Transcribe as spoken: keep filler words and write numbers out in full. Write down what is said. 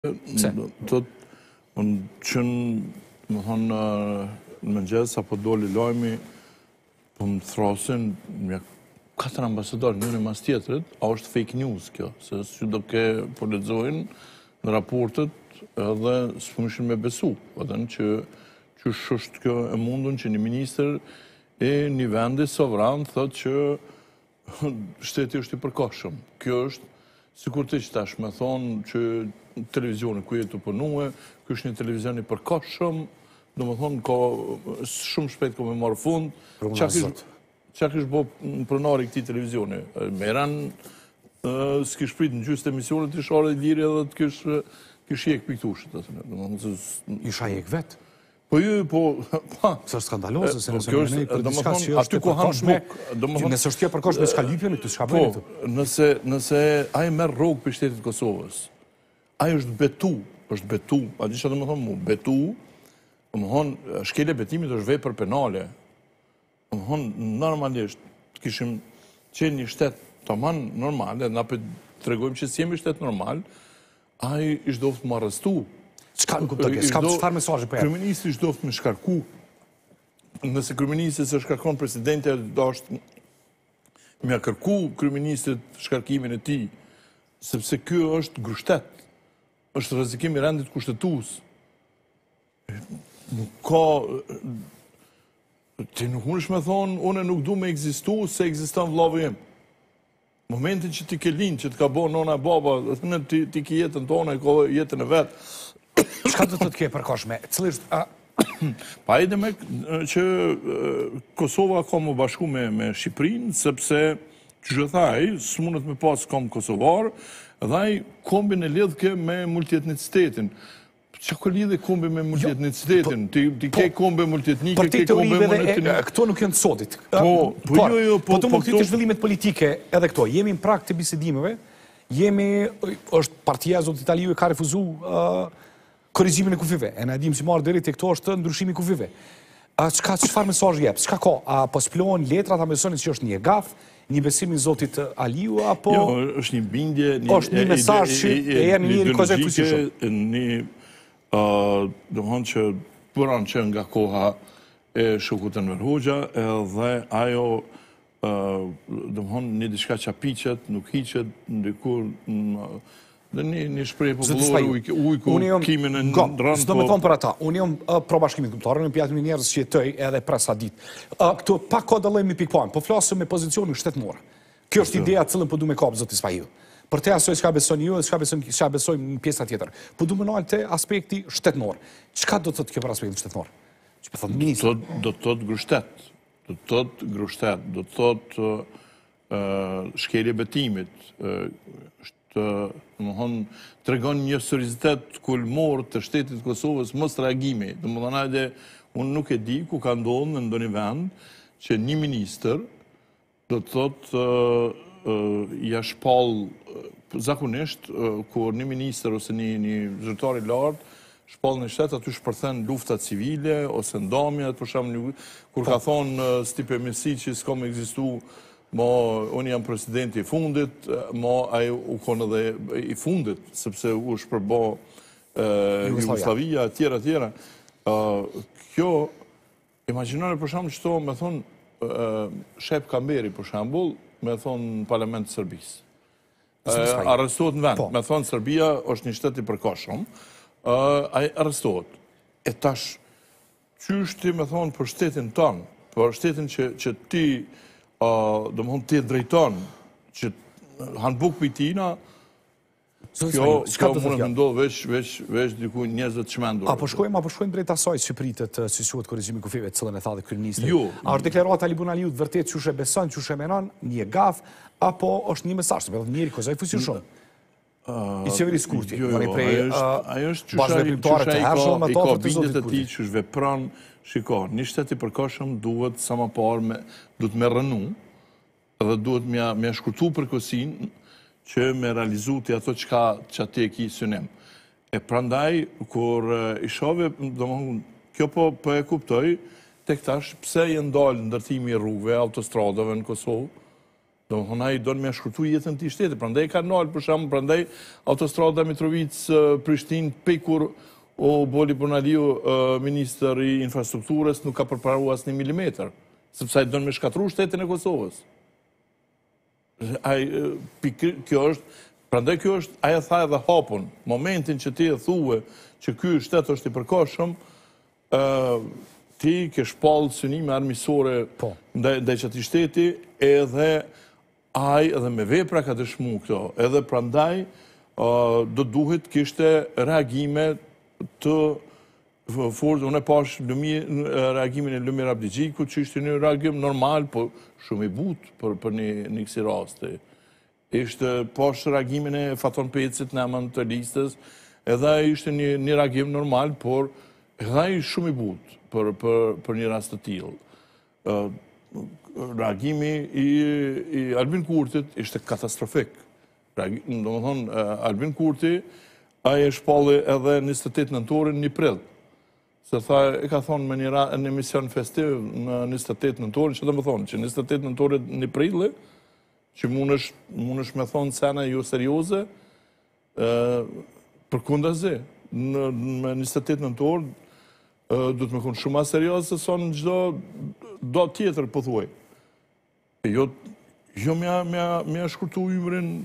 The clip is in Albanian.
Tot, unë qënë, më thonë, në mëngjes, apo doli lajmi, po më thrasin, mja katër ambasador, njëri mas tjetërit, a është fake news kjo, se si do ke po lexojnë në raportet edhe s'punëshin me besu, edhe në që që është kjo e mundun që një minister e një vendi sovran thot që shteti është i përkohshëm. Kjo është sikur të që tash me thonë që televizioni ku jetu punue, kjo është një televizion i përkohshëm, do më thonë, ka shumë shpejt ko me marë fund, qa kështë bo në pronari këti televizioni. Meran, s'ki shprit në gjysë të emisionit, të share i liri edhe të kështë jek për këtushit. Isha jek vetë? Po ju, po... Së është skandalozë, se nëse më nëjë për diska që është të përkoshme, nëse është tje përkoshme, s'ka lypje në këtë, s'ka bëjnë të? Nëse aje merë rogë për shtetit Kosovës, aje është betu, është betu, a di që të më thonë mu, betu, më thonë, shkele betimit është vepër penale, më thonë, normalisht, të kishim qenë një shtetë të manë normale, na për të regojmë që si jemi shtetë normal, aje ishtë doftë më arrestu. Qka në kuptët, s'ka për qëfar mesajë për e? Kryeministri ishtë doftë me shkarku. Nëse kryeministri se shkarkon presidente, do është me kërku kryeministrit shkarkimin e ti, sepse kjo është grushtet, është rrezikim i rendit kushtetues. Nuk ka... Ti nuk mund është me thonë, une nuk du me egzistu se egziston vllave jem. Momentin që ti ke linë, që të ka bo nona e baba, ti ke jetën tonë, e ka jetën e vetë. Qka do të të ke përkoshme? Pa ide me që Kosova ka më bashku me Shqipërinë, sepse që gjithaj, së mundet me pas kom Kosovar, dhaj kombin e lidhë ke me multietnicitetin. Që ka lidhe kombi me multietnicitetin? Ti ke kombi multietnike, ke kombi monetini... Këto nuk janë të sotit. Po, po jo, jo, po... Po të më këtë të zhvillimet politike edhe këto, jemi në prak të bisedimeve, jemi, është partia Zotë Italiu e ka refuzu korrigimin e kufive. E në edhim si marë dërit e këto është ndryshimi kufive. Qëfar mesazh jep? Qëka ka? A po splohen letrat, a mesonit që është një gaf, një besimin Zotit Aliu, apo... Jo, është një bindje... është një mesazh që e jemi njëri kozë e fësishëm. Një... Do më thonë që përan që nga koha e Shukut Enver Hoxha, edhe ajo, do më thonë, një diçka që apichet, nuk hiqet, ndikur... Dhe një shprej popullore ujku kimin e në rënë... Së do me thonë për ata, unë jam pro bashkimit këmëtarë, në pjatë një njerës që jetëj edhe presa dit. Këto pak ka dalej me pikpojnë, po flasëm me pozicionin shtetëmore. Kjo është ideja cilën po du me kapë, Zotis Fahil. Për te asoj s'ka besoni ju, s'ka besojmë në pjesa tjetër. Po du me nalë te aspekti shtetëmor. Qka do të të kjo për aspektin shtetëmor? Që për thonë ministrë? Do të të grushtet. Do të të grushtet. Do të të shkelje betimit. Të më thonë, të regon një seriositet kulmor të shtetit Kosovës mos reagimi. Dhe më thonë, ajde, unë nuk e di ku ka ndodhë në ndonjë vend që një minister do të thotë ja shpall zakonisht kur një minister ose një zyrtar i lartë shpall në shtet, aty shpërthen luftat civile ose ndamjet, për shembull kur ka thonë Stipe Mesici s'ka më ekzistu, mo unë jam presidenti i fundit, mo ai u konë edhe i fundit, sepse u shpërbo Jugoslavia, tjera, tjera. Kjo, imaginare për shembull që to me thonë Shep Kamberi, për shembull, me thonë në parlament të Serbisë. Arrestohet në vend. Me thonë Serbia është një shtet i përkohshëm, ai arrestohet. E tash, qysh ti me thonë për shtetin tonë, për shtetin që ti do më thonë ti e drejton, që hanë buk për tina, kjo mund të ndodhë veç diku njëzët shmendur. A po shkojmë, a po shkojmë drejt asaj Shqipëritë të sisuat korrigjimi kufive, cilën e tha dhe kryeministri? A është deklarata Alibun Aliut vërtet që shë beson, që shë menon, një gaf, apo është një mesazh, se njëri kozaj fusi shumë? I qeverisë Kurti, mëri prej bashkëveprimtare të hershëm, i ka bindet e ti që shvepran, shiko, një shteti përkohshëm duhet sa më parë, duhet me rënu, edhe duhet me shkurtu përkosin, që me realizu të ato që ati e ki synem. E prandaj, kur i shove, kjo po e kuptoj, tek tash, pse jenë dalë ndërtimi i rrugëve, autostradove në Kosovë, Do më thonë, ai do në me shkurtu jetën të shtetit. Prandaj ka nalë, për shembull, prandaj autostrada Mitrovic-Prishtinë, Pekur, o boli Burnaliu, ministër i infrastrukturës, nuk ka përparu asnjë milimetër, sepse ai do në me shkatru shtetin e Kosovës. Ai, kjo është, prandaj kjo është, aja tha edhe hapun, momentin që ti e thuve që ky shtet është i përkohshëm, ti ke shpallë synime armisore ndaj çatij shteti, edhe ai edhe me vepra ka dëshmu këto, edhe prandaj do duhet kishte reagime të fortë. Unë e pash reagimin e Lumir Abdigjiku, që ishte një reagim normal, po shumë i butë për një kësi raste. Ishte pash reagimin e Faton Pecit në emën të listës, edhe ishte një reagim normal, por edhe i shumë i butë për një rast të tillë. Reagimi i Albin Kurtit ishte katastrofik. Do më thonë, Albin Kurti, ai e shpalli edhe njëzet e tetë nëntorin një prill. Se tha, e ka thonë me një emision festiv në njëzet e tetë nëntorin, që të më thonë, që njëzet e tetë nëntorin një prilli, që mund është me thonë sena jo serioze, për kundazi. Me njëzet e tetë nëntor, du të me konë shumë a serios, se sonë në gjdo do tjetër, po thuaj. Jo mja shkurtu ymrin